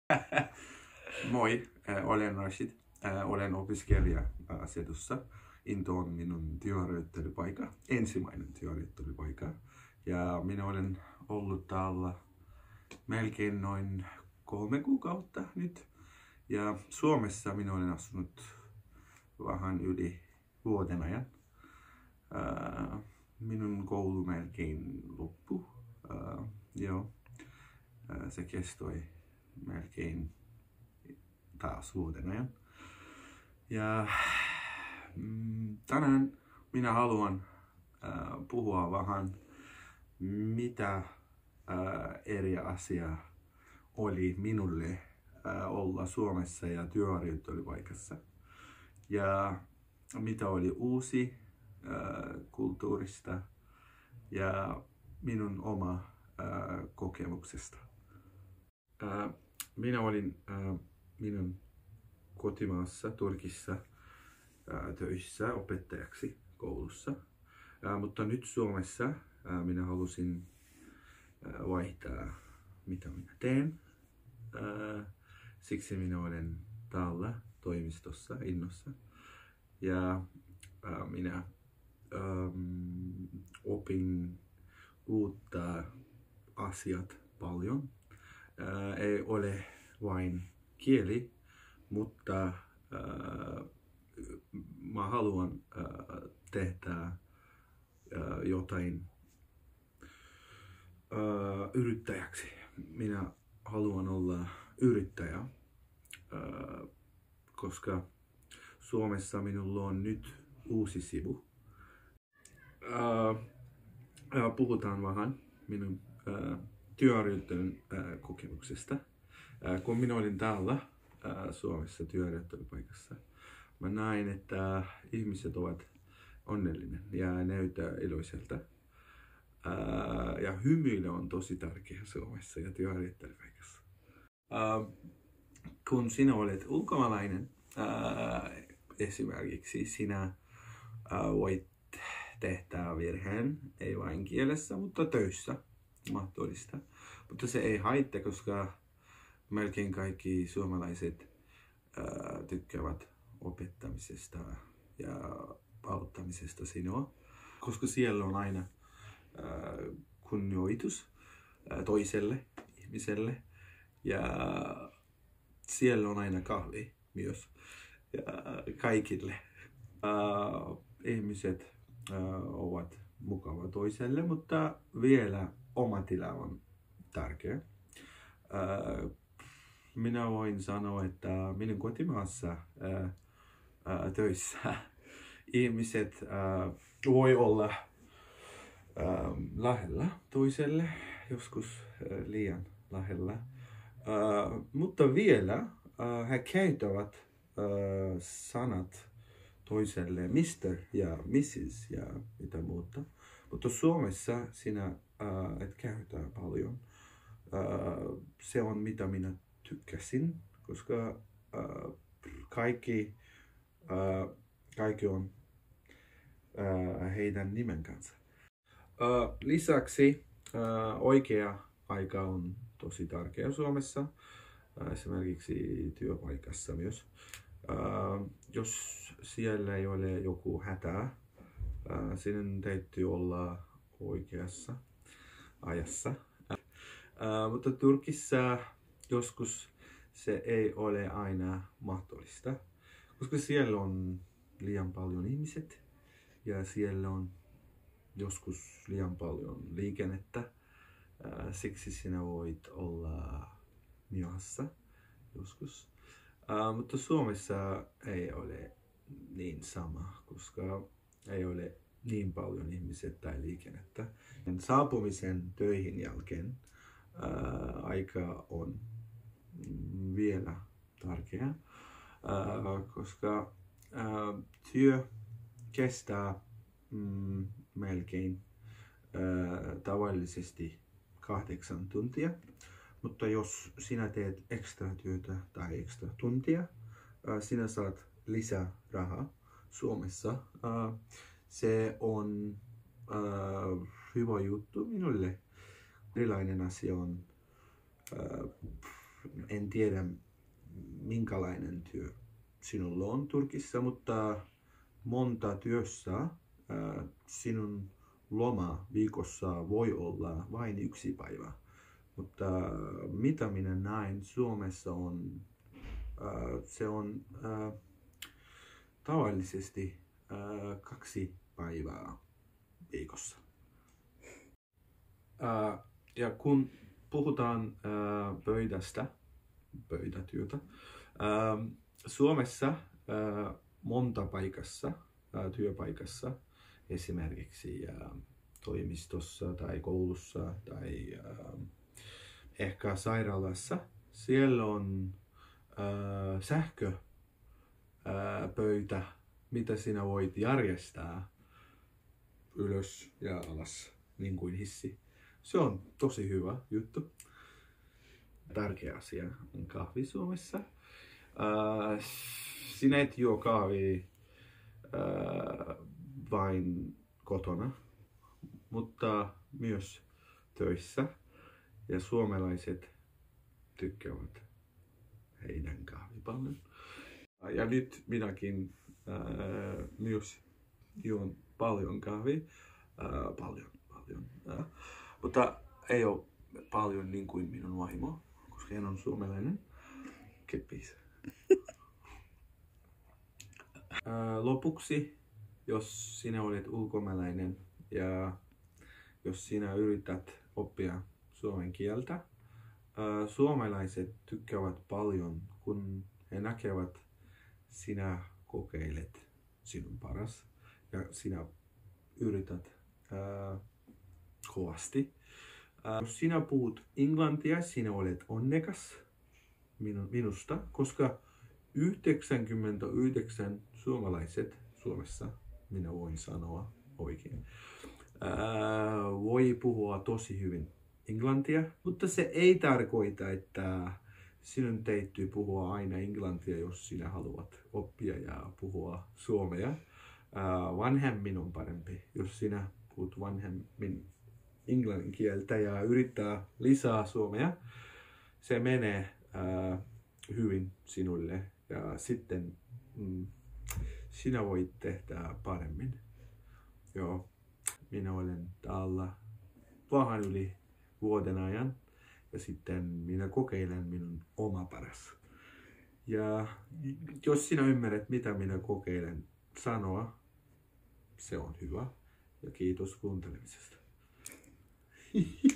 Moi, olen Rashid. Olen opiskelija Sedussa. Into on minun työharjoittelupaikka, ensimmäinen työharjoittelupaikka. Ja minä olen ollut täällä melkein noin 3 kuukautta nyt. Ja Suomessa minä olen asunut vähän yli vuoden ajan. Minun koulu melkein loppu. Joo. Se kestoi melkein taas vuoden ajan. Ja tänään minä haluan puhua vähän mitä eri asia oli minulle olla Suomessa ja työharjoittelupaikassa. Ja mitä oli uusi kulttuurista ja minun oma kokemuksesta. Minä olin minun kotimaassa Turkissa töissä opettajaksi koulussa, mutta nyt Suomessa minä halusin vaihtaa mitä minä teen. Siksi minä olen täällä toimistossa Innossa ja minä opin uutta asiat paljon. Ei ole vain kieli, mutta mä haluan tehdä jotain yrittäjäksi. Minä haluan olla yrittäjä, koska Suomessa minulla on nyt uusi sivu. Puhutaan vähän minun työharjoittelun kokemuksesta. Kun minä olin täällä Suomessa työharjoittelupaikassa, mä näin, että ihmiset ovat onnellinen ja näyttää iloiselta. Ja hymyily on tosi tärkeä Suomessa ja työharjoittelupaikassa. Kun sinä olet ulkomaalainen, esimerkiksi sinä voit tehdä virheen, ei vain kielessä, mutta töissä mahdollista. Mutta se ei haittaa, koska melkein kaikki suomalaiset tykkäävät opettamisesta ja auttamisesta sinua, koska siellä on aina kunnioitus toiselle ihmiselle ja siellä on aina kahvi myös ja kaikille. Ihmiset ovat mukava toiselle, mutta vielä oma tila on tärkeä. Minä voin sanoa, että minun kotimaassa töissä ihmiset voi olla lähellä toiselle, joskus liian lähellä. Mutta vielä he käyttävät sanat toiselle Mr. ja Mrs. ja mitä muuta. Mutta Suomessa sinä et käytä paljon. Se on mitä minä tykkäsin, koska kaikki on heidän nimen kanssa. Lisäksi oikea aika on tosi tärkeä Suomessa, esimerkiksi työpaikassa myös. Jos siellä ei ole joku hätä, sinun täytyy olla oikeassa ajassa. Mutta Turkissa joskus se ei ole aina mahdollista, koska siellä on liian paljon ihmiset ja siellä on joskus liian paljon liikennettä. Siksi sinä voit olla myöhässä joskus. Mutta Suomessa ei ole niin sama, koska ei ole niin paljon ihmiset tai liikennettä. Saapumisen töihin jälkeen aika on vielä tärkeä, koska työ kestää melkein tavallisesti 8 tuntia. Mutta jos sinä teet ekstra työtä tai ekstra tuntia, sinä saat lisää rahaa Suomessa. Se on hyvä juttu minulle. Erilainen asia on En tiedä minkälainen työ sinulla on Turkissa, mutta monta työssä sinun loma viikossa voi olla vain 1 päivä. Mutta mitä minä näin Suomessa on, se on tavallisesti 2 päivää viikossa. Ja kun puhutaan pöytätyötä, Suomessa monta paikassa, työpaikassa, esimerkiksi toimistossa tai koulussa tai ehkä sairaalassa, siellä on sähköpöytä, mitä sinä voit järjestää ylös ja alas, niin kuin hissi. Se on tosi hyvä juttu. Tärkeä asia on kahvi Suomessa. Sinä et juo kahvia vain kotona, mutta myös töissä. Ja suomalaiset tykkäävät heidän kahvia paljon. Ja nyt minäkin myös juon paljon kahvia. Paljon. Mutta ei ole paljon niin kuin minun vaimo, koska hän on suomalainen. Kippis. Lopuksi, jos sinä olet ulkomaalainen ja jos sinä yrität oppia suomen kieltä, suomalaiset tykkäävät paljon, kun he näkevät sinä kokeilet sinun paras ja sinä yrität kovasti. Jos sinä puhut englantia, sinä olet onnekas minusta, koska 99 suomalaiset Suomessa, minä voin sanoa oikein, voi puhua tosi hyvin englantia, mutta se ei tarkoita, että sinun täytyy puhua aina englantia, jos sinä haluat oppia ja puhua suomea. Vanhemmin on parempi, jos sinä puhut vanhemmin englannin kieltä ja yrittää lisää suomea. Se menee hyvin sinulle ja sitten sinä voit tehdä paremmin. Joo, minä olen täällä vähän yli vuoden ajan ja sitten minä kokeilen minun oma paras. Ja jos sinä ymmärrät, mitä minä kokeilen sanoa, se on hyvä. Ja kiitos kuuntelemisesta.